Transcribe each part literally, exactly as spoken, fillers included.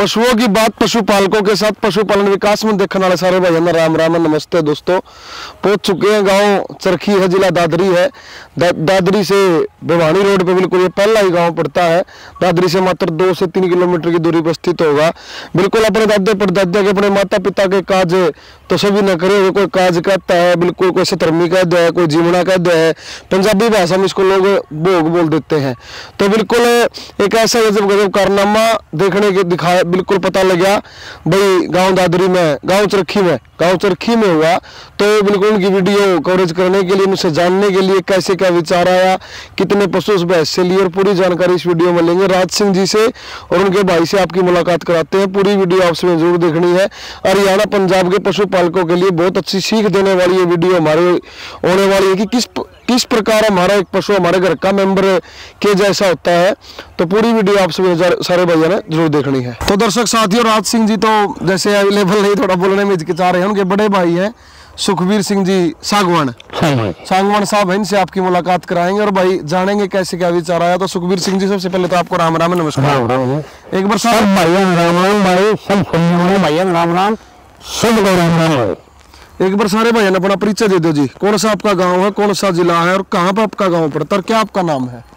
पशुओं की बात पशुपालकों के साथ पशुपालन विकास में देखने वाले सारे भाई राम राम नमस्ते दोस्तों। पहुंच चुके हैं गांव चरखी है, जिला दादरी है। दा, दादरी से भिवानी रोड पे बिल्कुल ये पहला ही गांव पड़ता है। दादरी से मात्र दो से तीन किलोमीटर की दूरी पर स्थित होगा। बिल्कुल अपने दादे परदादा के अपने माता पिता के काज तो सभी न करे हुए कोई काज कहता है, बिल्कुल कोई सतरमी कह दिया है, कोई जीवना कह दिया है, पंजाबी भाषा में इसको लोग भोग बोल देते हैं। तो बिल्कुल एक ऐसा गजब गजब कारनामा देखने के दिखाया, बिल्कुल पता लगा भाई गांव दादरी में, गांव चरखी में, गांव चरखी में हुआ। तो बिल्कुल उनकी वीडियो कवरेज करने के लिए, उनसे जानने के लिए कैसे क्या विचार आया, कितने पशु उस भैंस से लिए, और पूरी जानकारी इस वीडियो में लेंगे। राज सिंह जी से और उनके भाई से आपकी मुलाकात कराते हैं। पूरी वीडियो आपसे जरूर देखनी है। हरियाणा पंजाब के पशुपालकों के लिए बहुत अच्छी सीख देने वाली ये वीडियो हमारे होने वाली है कि किस किस प्रकार हमारा एक पशु हमारे घर का मेंबर के जैसा होता है। तो पूरी वीडियो आप सभी सारे भैया ने जरूर देखनी है। तो दर्शक साथियों, राज सिंह जी तो जैसे अवेलेबल नहीं, थोड़ा बोलने में हिचकिचा रहे हैं। उनके बड़े भाई हैं सुखबीर सिंह जी सागवान सागवान साहब हैं, इनसे आपकी मुलाकात कराएंगे और भाई जानेंगे कैसे क्या विचार आया। तो सुखबीर सिंह जी, सबसे पहले तो आपको राम राम नमस्कार। एक बार साहब भैया राम राम भाई, सब भैया राम राम, सब राम राम। एक बार सारे भाइयों ने अपना परिचय दे दो जी। कौन सा आपका गांव है, कौन सा जिला है और कहाँ पर आपका गांव पड़ता है और क्या आपका नाम है?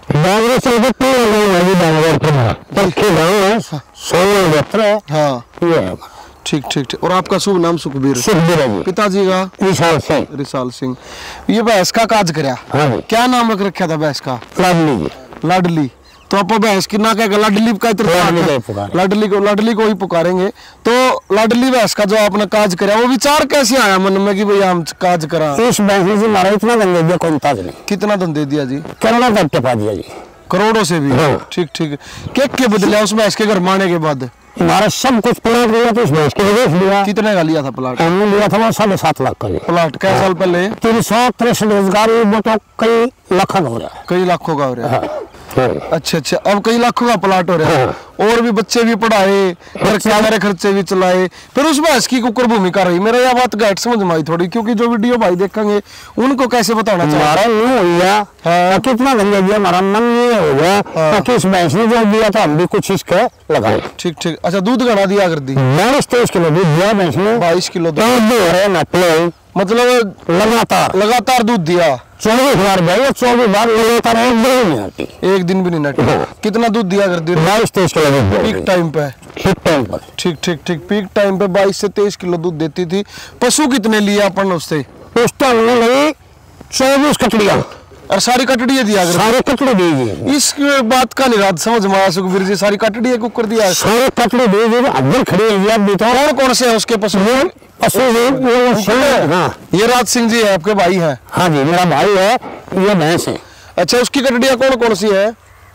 हाँ ठीक ठीक ठीक। और आपका शुभ नाम? सुखबीर। सुखबीर है। पिताजी का? रिसाल सिंह। रिसाल सिंह। ये भैंस का काज कराया, क्या नाम रख रखा था भैंस का? लाडली। लाडली। तो आप भैंस की ना कहेगा लाडली का, लाडली को लाडली को ही पुकारेंगे। तो लाडली भैंस का जो आपने काज कराया, वो विचार कैसे आया मन में कि भाई हम काज करा? इस भैंस ने हमारा इतना धंधे दिया, कौन ताज नहीं। कितना धंधे दिया जी? करोड़ों तक के पा दिया जी। करोड़ों से भी? ठीक ठीक। क्या क्या बदला उस भैंस के घर माने के बाद? हमारा सब कुछ प्लाट लिया तो उस भैंस के बेच लिया। कितने का लिया था प्लाट? हमने लिया था वो साढ़े सात लाख का प्लाट। कै साल पहले? तीन सौ तिरसठ रोजगार, वो तो कई लाखों का हो रहा है। कई लाखों का हो रहा है। अच्छा अच्छा, अब कई लाखों का प्लाट हो रहा है। और भी बच्चे भी पढ़ाए, सारे खर्चे भी चलाए, फिर उस भैंस की कुकर भूमिका रही। मेरा यह बात घट समझ में आई थोड़ी, क्योंकि जो वीडियो भाई देखेंगे उनको कैसे बताना चाहिए। कितना धंधा दिया, हमारा मन ये हो गया कि इस भैंस ने जो दिया था हम भी कुछ इसका लगाए। ठीक ठीक। अच्छा, दूध घना दिया कर दी? बाईस तेईस किलो दूध दिया भैंस ने। बाईस किलो दूध, मतलब लगातार लगातार दूध दिया। चौबीस बार भाई, चौबीस बार लगातार, एक दिन नहीं आती, एक दिन भी नहीं नटी। कितना दूध दिया कर दी? बाईस तेईस किलो दूध पीक टाइम पे। पीक टाइम पर ठीक ठीक ठीक। पीक टाइम पे बाईस से तेईस किलो दूध देती थी। पशु कितने लिया अपन उससे? उस टाइम में लगी चौबीस कटड़ियाँ और सारी कटड़ियाँ दिया कर? सारी कटड़ी दी। इस बात का निराद समझ में आया सुखबीर जी, सारी कटड़ियाँ कुकर दिया? सारी कटड़ी दी दी अंदर खड़ी है। कौन कौन से है उसके पशु? पशु हाँ, ये राज सिंह जी है आपके भाई हैं? हाँ जी, मेरा भाई है, ये भैंस है। अच्छा, उसकी कटड़ियाँ कौन कौन सी है?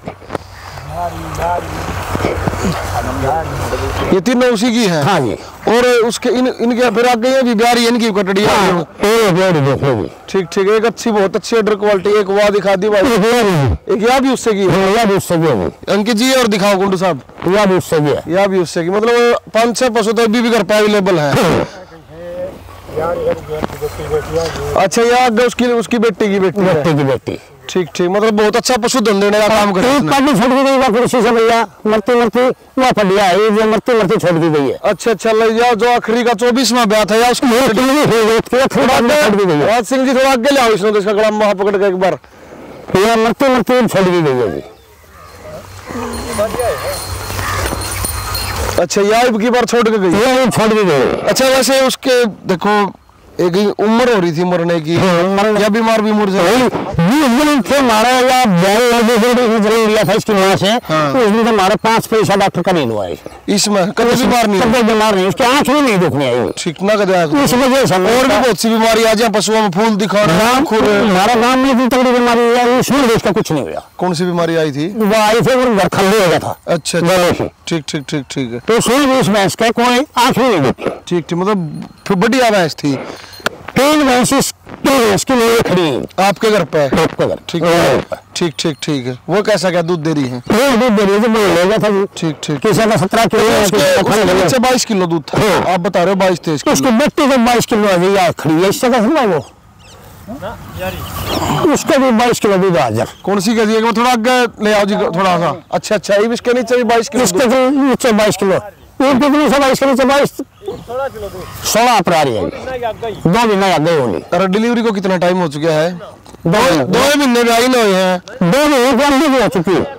ये तीनों उसी की है? हाँ जी। और उसके इन इनके फिर आगे ये भी बिहारी इनकी कटड़ियाँ? हाँ, ठीक ठीक। एक अच्छी, बहुत अच्छी ऑर्डर क्वालिटी। एक वहाँ दिखा दी भाई, एक यहाँ भी उससे की है? या भी उससे की अंकित जी। और दिखाओ गुंडू साहब। या भी उससे की, या भी उससे की। मतलब पाँच छह पशु तो अभी भी घर पे अवेलेबल है। अच्छा, यहाँ आगे उसकी उसकी बेटी की बेटी बेटी की बेटी। ठीक ठीक। मतलब बहुत अच्छा पशु धन देने का काम कर भैया, मरती मरती वो फटिया है, जो मरती मरती छोड़ दी गई है। अच्छा अच्छा। जाओ, जो आखिरी का चौबीसवां ब्याह था, या उसकी राज सिंह जी थोड़ा आगे ले आओ, इसने तो इसका गला वहां पकड़ के एक बार। ये मरती मरती छोड़ दी गई है। अच्छा, यार की बार छोड़ के गई? ये छोड़ दी गई। अच्छा, वैसे उसके देखो एक उम्र हो रही थी मरने की, या बीमार भी मुर जाए मारा या लिया था इसकी माँ से। उस दिन हमारे पांच पैसा डॉक्टर का नहीं हुआ है इसमें, कभी बीमार नहीं, कभी बीमार नहीं, उसकी आँख भी नहीं दिखने आई। ठीक ना कर इस वजह से और भी बहुत सी बीमारी आ जाए पशुओं में, फूल दिखाना। हमारा गाँव में इतनी तगड़ी बीमारी है, उसमें इसका कुछ नहीं हुआ। कौन सी बीमारी आई थी? वो आई थी और घर खंडे हो गया था। अच्छा, ठीक ठीक ठीक ठीक है। तो उसमें भी इस भैंस का कोई आँख भी नहीं दिखती। ठीक ठीक। मतलब बढ़िया भैंस थी। तीन भैंस के लिए खड़ी है आपके घर पे? आपके घर। ठीक ठीक ठीक ठीक है। वो कैसा क्या दूध दे रही है? दूध दे रही है था जी। ठीक ठीक। किसी का सत्रह किलो, बाईस किलो दूध था। आप बता रहे हो बाईस तेईस किलो। उसकी बेटी को बाईस किलो है, खड़ी है इससे का वो, उसका भी बाईस किलो दूध हाजिर। कौन सी कहती है? थोड़ा आगे ले आओ जी थोड़ा सा। अच्छा अच्छा, इसके नीचे भी बाईस किलो, इसके नीचे बाईस किलो, ये कितनी सौ बाईस किलो बाईस सोलह अप्रैल है, दो महीने आ गए होली। और डिलीवरी को कितना टाइम हो चुका है? दो दो महीने में आई ना हुए हैं, दो महीने हो चुकी है।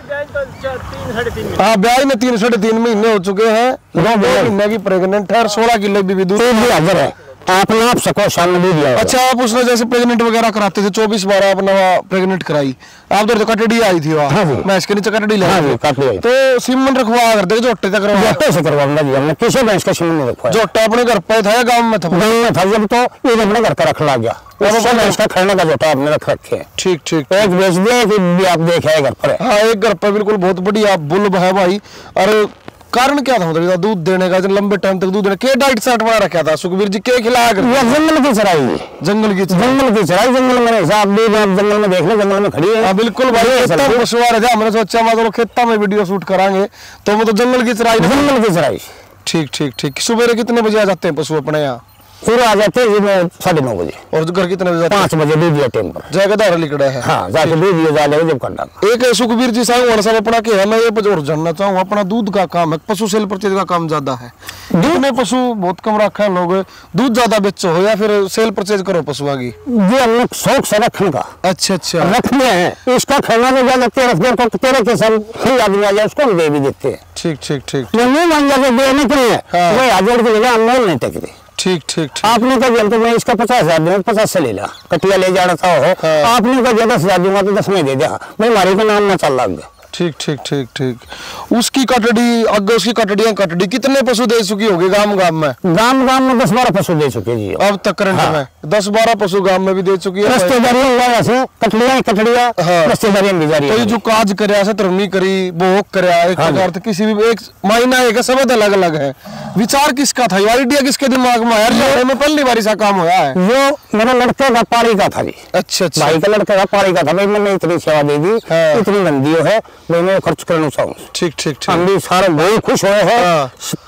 हाँ, ब्याज में तीन साढ़े तीन महीने हो चुके हैं, दो महीने की प्रेग्नेंट है और सोलह किलो भी दूध हाजिर है। आप नाप सको शामिल दिया। अच्छा, आप उसने जैसे प्रेग्नेंट वगैरह कराते थे, चौबीस बारह अपना प्रेग्नेंट कराई आप तो कटड़ी आई थी वहाँ। हाँ जी, मैं इसके नीचे कटड़ी ले हाँ जी, तो सीमन रखवा करते जोटे तक जोटे से करवाऊंगा जी, हमने किसी भैंस का सीमन नहीं रखवाया। जोटा अपने घर पे था या गाँव में था? गाँव में था, जब तो ये अपने घर का रख ला गया, भैंस का खाने का जोटा आपने रख रखे है। ठीक ठीक, एक बेच दिया कि आप देखे घर पर। हाँ, एक घर पर बिल्कुल बहुत बढ़िया बुल्ब है भाई। और कारण क्या था मतलब दूध देने का, लंबे टाइम तक दूध देने के डाइट चार्ट बना रखा था सुखबीर जी? क्या खिलाया करते? जंगल की चराई, जंगल की जंगल की चराई, जंगल में हिसाब भी जंगल में देख लो, जंगल में खड़ी है। हाँ बिल्कुल भाई, पशुआर है, हमने सोचा मतलब खेता में वीडियो शूट कराएंगे तो वो तो जंगल की चराई, जंगल की चराई। ठीक ठीक ठीक। सुबह कितने बजे आ जाते हैं पशु अपने यहाँ? पूरा आ जाते हैं साढ़े नौ बजे। और घर कितने बजे? पाँच बजे दूध दिया टाइम पर जगह लिखड़ा है। हाँ, जाके दूध दिया जा जब करना। एक सुखबीर जी साहब साहब अपना के है, मैं ये और जानना चाहूँ, अपना दूध का काम है, पशु सेल परचेज का काम ज्यादा है? दूध में पशु बहुत कम रखा है लोग, दूध ज्यादा बेचो हो या फिर सेल परचेज करो पशुओं की? ये हमने शौक से रखने का। अच्छा अच्छा, रखने हैं इसका खाना तो ज्यादा तेरह तेरह के साल फ्री आदमी आ जाए उसको हम दे भी देते हैं। ठीक ठीक ठीक, नहीं मान जाते देने के लिए वही हजार के जगह अनमोल नहीं टकते। ठीक ठीक ठीक। आपने कहा जब तो मैं इसका पचास हजार दूंगा, पचास से ले ला, कटिया ले जाना था हो। हाँ। आपने कहा दस हजार दूंगा तो दस में दे दिया, मैं मारी का नाम ना चल रहा। ठीक ठीक ठीक ठीक। उसकी कटड़ी अगर उसकी कटड़ियां कटड़ी कितने पशु दे चुकी होगी गांव गांव में? गांव गांव में दस बारह पशु दे चुके जी अब तक करंट हाँ। में दस बारह पशु गांव में भी दे चुकी है। रिश्तेदारियां कटड़ियां कटड़ियां हाँ। रिश्तेदारियां भी जारी है। तो जो काज करया से तरनी करी भोग करया एक प्रकार से किसी भी एक मायना एक शब्द अलग अलग है। विचार किसका था, आइडिया किसके दिमाग में आया? मैं पहली बार ऐसा काम होया है। वो मेरे लड़के का पारी का था जी। अच्छा अच्छा, भाई का लड़के का पारी का था। भाई मैंने इतनी सेवा दे दी, इतनी गंदी है, मैं खर्च करना चाहूँ। ठीक ठीक ठीक, हम भी सारे बहुत खुश हुए हैं।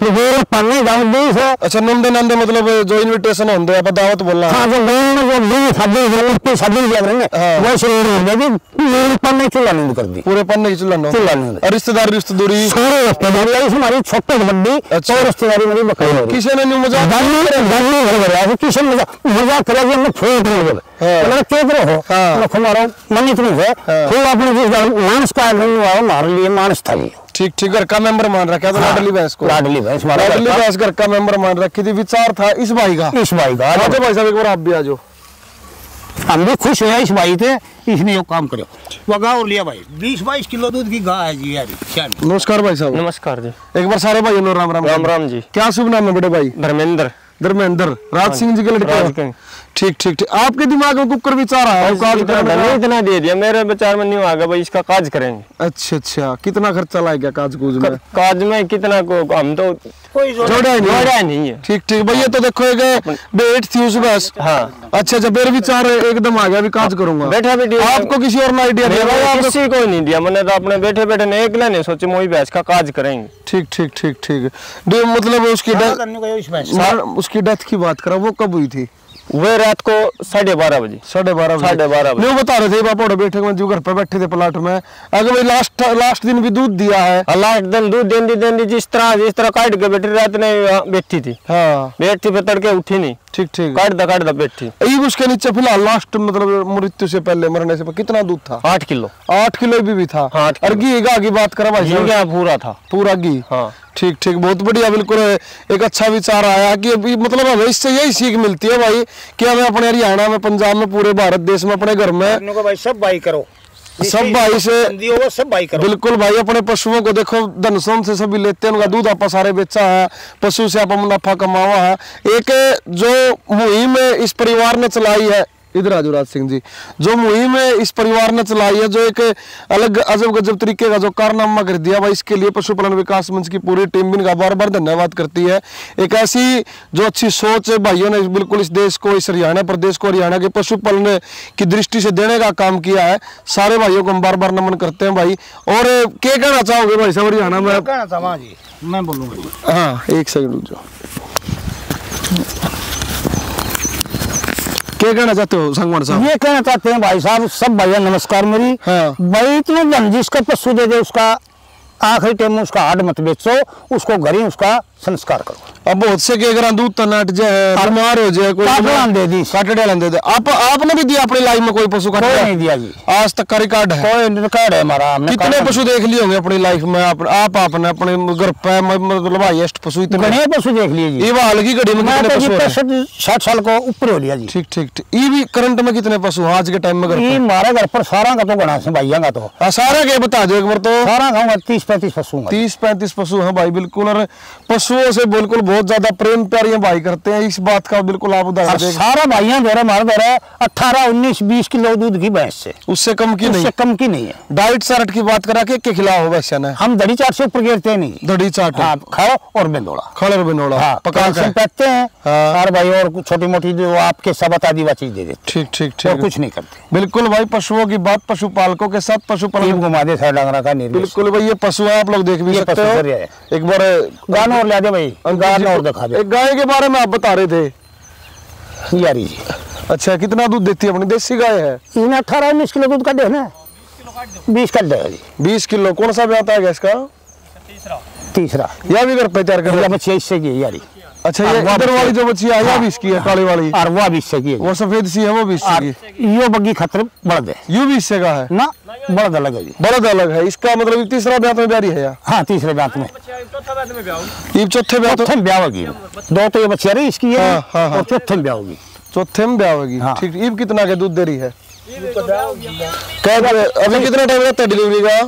पानी दावत दी है। अच्छा, नंदे नंदे मतलब जो इनविटेशन होंदे है दावत बोलना। हाँ, जो गांव में जो दी शादी जरूरत शादी किया करेंगे वो शरीर में भी मेरे पन्ने चूल्हा नींद कर दी, पूरे पन्ने की चूल्हा चूल्हा नींद। और रिश्तेदारी रिश्तेदारी सारे रिश्तेदारी हमारी छोटे बड़ी अच्छा रिश्तेदारी मेरी बकरी हो रही। किसी ने नहीं मजाक किसी ने मजाक करा जी हमने फोट नहीं बोले हो हमारा मन इतनी है फिर आपने मानस का हमारे लिए मानस था जी। ठीक ठीक, घर का मेंबर मान रखा था लाडली भैंस को। लाडली भैंस लाडली भैंस घर का मेंबर मान रखी थी। विचार था इस भाई का, इस भाई का। अच्छा भाई साहब एक बार आप भी आ जाओ। हम भी खुश हुए इस भाई थे, इसने ये काम करो वगा और लिया भाई बीस बाईस किलो दूध की गाय है जी यार। नमस्कार भाई साहब। नमस्कार जी। एक बार सारे भाई राम राम राम राम जी। क्या शुभ नाम है बड़े भाई? धर्मेंद्र। धर्मेंद्र, राज सिंह जी के लड़के। ठीक ठीक ठीक। आपके दिमाग में कुकर विचार आया इतना दे दिया, मेरे विचार में नहीं आ गया भाई इसका काज करेंगे। अच्छा अच्छा, कितना खर्चा लाएगा काज कूज में? काज में कितना को हम तो कोई जोड़ा जोड़ा नहीं है। ठीक ठीक भैया, तो देखो एक बेट थी उस बस। हाँ। अच्छा अच्छा, मेरे विचार एकदम आ गया, भी काज करूंगा। बैठा बैठे आपको किसी और ने आइडिया दिया? किसी को नहीं दिया मैंने, तो अपने बैठे बैठे ने एक ने सोचे मोई भैंस का काज करेंगे। ठीक ठीक ठीक ठीक। मतलब उसकी उसकी डेथ की बात करा, वो कब हुई थी? वे रात को साढ़े बारह बजे साढ़े बारह साढ़े बारह बजे नहीं बता रहे थे पापा बैठे जो घर पे बैठे थे प्लाट में। अगर भाई लास्ट लास्ट दिन भी दूध दिया है। लास्ट दिन दूध देंदी देंदी जिस तरह जिस तरह काट के बैठी रात ने बैठी थी। हाँ, बैठी पे तड़के उठी नहीं। ठीक ठीक, काट दा काट दा बैठी। उसके नीचे फिलहाल लास्ट मतलब मृत्यु से पहले मरने से कितना दूध था? आठ किलो आठ किलो भी, भी था। हाँ, और घी गा की बात करा भाई पूरा था, पूरा घी। हाँ ठीक ठीक, बहुत बढ़िया। बिल्कुल एक अच्छा विचार आया कि अभी मतलब हमें इससे यही सीख मिलती है भाई कि हमें अपने हरियाणा में, पंजाब में, पूरे भारत देश में, अपने घर में भाई सब भाई करो, सब भाई से सब भाई करो। बिल्कुल भाई, अपने पशुओं को देखो धनसन से सभी लेते हैं, उनका दूध आप सारे बेचा है, पशु से आप मुनाफा कमावा है। एक जो मुहिम इस परिवार ने चलाई है, इधर आजो राज सिंह जी, जो मुहिम इस परिवार ने चलाई है, जो एक अलग अजब गजब तरीके का जो कारनामा कर दिया भाई, इसके लिए पशुपालन विकास मंच की पूरी टीम भी इनका बार बार धन्यवाद करती है। एक ऐसी जो अच्छी सोच भाइयों ने बिल्कुल इस देश को, इस हरियाणा प्रदेश को, हरियाणा के पशुपालन की दृष्टि से देने का काम किया है। सारे भाइयों को हम बार बार नमन करते हैं भाई। और क्या कहना चाहोगे भाई साहब हरियाणा में? कहना चाहूँगा जी, मैं बोलूँगा। हाँ, एक सेकंड रुक जाओ। क्या कहना चाहते हो संगवान साहब? ये कहना चाहते हैं भाई साहब, सब भैया नमस्कार मेरी। हाँ। भाई इतने धन जिसका पशु दे दे उसका आखिरी टाइम में उसका हाड मत बेचो, उसको घर ही उसका संस्कार करो। अब बहुत से के अगर दूध तो नट जाए, बीमार हो जाए, कोई काटड़ा दे दी, काटड़ा दे दे। आप आपने भी दिया अपनी लाइफ में कोई पशु काटड़ा? नहीं दिया जी, आज तक का रिकॉर्ड है? कोई रिकॉर्ड है हमारा। कितने पशु देख लिए होंगे अपनी लाइफ में? आप आप आपने अपने घर पे मतलब हाईएस्ट पशु इतने? घने पशु देख लिए जी। ये हाल की घड़ी में कितने पशु हैं? साठ साल को ऊपर हो लिया जी। ठीक ठीक ठीक। ये भी करंट में कितने पशु आज के टाइम में घर पे? हमारे घर पर सारा का तो घना से भाइयों का तो सारा के बता दो एक बार तो। सारा खाऊंगा तीस पैंतीस पशु, तीस पैंतीस पशु हैं भाई बिल्कुल। और पशुओं से बिल्कुल बहुत ज्यादा प्रेम प्यार ये भाई करते हैं, इस बात का बिल्कुल आप उदाहरण दें। सारा भाइयों दे रहा हमारा दे रहा है अठारह उन्नीस बीस किलो दूध की भैंस से, उससे कम की नहीं, उससे कम की नहीं है। डाइट चार्ट की बात करा के, के खिलाओ वैसे ना हम दड़ी चाट से ऊपर गिरते नहीं, दड़ी चाट हाँ, खाओ और बेंदोड़ा खड़े बिनोड़ा हाँ, पका के पहनते हैं हाँ। और भाई और छोटी मोटी जो आपके सबत आदि चीज दे देते, ठीक ठीक और ठीक, कुछ नहीं करते। बिल्कुल भाई। पशुओं की बात पशुपालकों के साथ पशुपालन घुमा दे साइड डांगरा का निर्देश। बिल्कुल भाई, ये पशु आप लोग देख भी ये सकते पशु हो। सर ये है। एक बार गाना और ला दे भाई, गाना और दिखा दे। एक गाय के बारे में आप बता रहे थे यारी जी। अच्छा, कितना दूध देती है अपनी देसी गाय है? इन्हें अठारह उन्नीस किलो दूध का दे ना, बीस का देगा जी। बीस किलो। कौन सा ब्याता है गैस का? तीसरा यह भी घर पे तैयार कर रहे हैं? बच्ची इससे की है यारी। अच्छा, ये इधर वाली जो बच्ची है यह भी इसकी है, काली वाली? और वो भी इससे की है, वो सफेद सी है वो भी इससे की? यो बग्गी खतर बढ़ है, यू भी इससे का है ना बड़ा अलग है जी। बड़ा अलग है इसका, मतलब तीसरा ब्यात में ब्यारी है या? हाँ, तीसरे ब्यात में, ये चौथे ब्यात चौथे में ब्याह होगी। दो तो ये बच्ची रही इसकी है, हाँ, हाँ, हाँ। और चौथे में ब्याह होगी। चौथे में ब्याह होगी। हाँ। ठीक। ईब कितना के दूध दे रही है? क्या अभी कितना टाइम लगता है डिलीवरी का?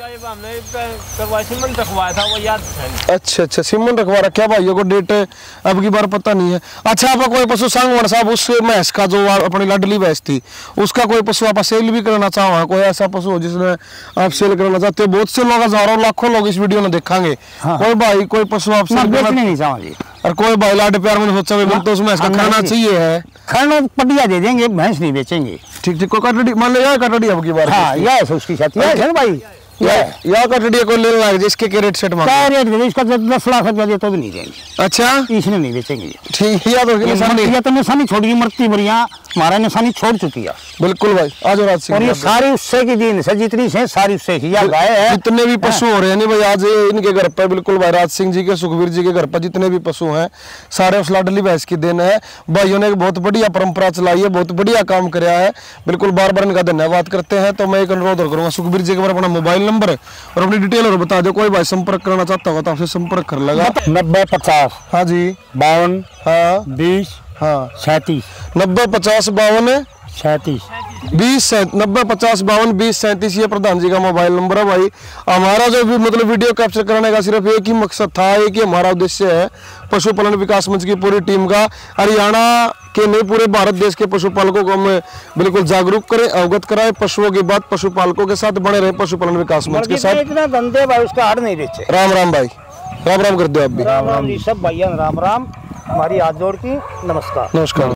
सिमन रखवाया था वो याद है। अच्छा अच्छा, सिमन रखवा रखा भाइयों को, डेट अब की बार पता नहीं है। अच्छा, आपका कोई पशु सांगवान साहब उस भैंस का जो अपनी लाडली भैंस थी उसका कोई पशु आप सेल भी करना चाहो? कोई ऐसा पशु हो जिसने आप सेल करना चाहते हो? बहुत से लोग, हजारों लाखों लोग इस वीडियो में देखेंगे। हाँ। कोई भाई कोई पशु आप सेल करना नहीं चाहेंगे, और कोई भाई लाड प्यार में सोचा भी तो उसमें खाना चाहिए है, खाना पटिया दे देंगे, भैंस नहीं बेचेंगे। ठीक ठीक। कोई कटड़ी मान लो, कटड़ी अब की बार? हाँ, यह है उसकी साथ है भाई, या या कटड़ी को ले लगा जिसके के रेट सेट मांगे? क्या रेट दे इसका? दस लाख रुपया दे तो भी नहीं देंगे। अच्छा, इसने नहीं बेचेंगे। ठीक। या तो निशानी तो निशानी छोड़ गई, मरती बढ़िया हमारा निशानी छोड़ चुकी है। बिल्कुल भाई। आज राज सिंह, और ये सारी उससे की दिन से जितनी से सारी उससे की गाय है। जितने भी पशु हो रहे हैं नहीं भाई, आज इनके घर पर बिल्कुल भाई राज सिंह जी के, सुखबीर जी के घर पर जितने भी पशु हैं सारे उस लाडली भैंस की देन है। भाइयों ने एक बहुत बढ़िया परंपरा चलाई है, बहुत बढ़िया काम कराया है, बिल्कुल बार बार इनका धन्यवाद करते हैं। तो मैं एक अनुरोध और करूंगा सुखबीर जी के बारे में अपना मोबाइल नंबर और अपनी डिटेल और बता दो, कोई भाई संपर्क करना चाहता होगा तो आपसे संपर्क कर लेगा। नब्बे पचास हाँ जी, बावन हाँ बीस हाँ, सैंतीस नब्बे पचास बावन सैंतीस बीस नब्बे पचास बावन बीस सैंतीस, ये प्रधान जी का मोबाइल नंबर है भाई। हमारा जो भी मतलब वीडियो कैप्चर करने का सिर्फ एक ही मकसद था, एक ही हमारा उद्देश्य है, पशुपालन विकास मंच की पूरी टीम का, हरियाणा के नहीं पूरे भारत देश के पशुपालकों को हम बिल्कुल जागरूक करें, अवगत कराएं। पशुओं की बात पशुपालकों के साथ बने रहे, पशुपालन विकास मंच के साथ। इतना धंधे भाई उसका हार नहीं बेचे। राम राम भाई, राम राम कर दो आप भी। राम राम जी सब भैया, राम राम। हमारी हाथ जोड़ की नमस्कार। नमस्कार।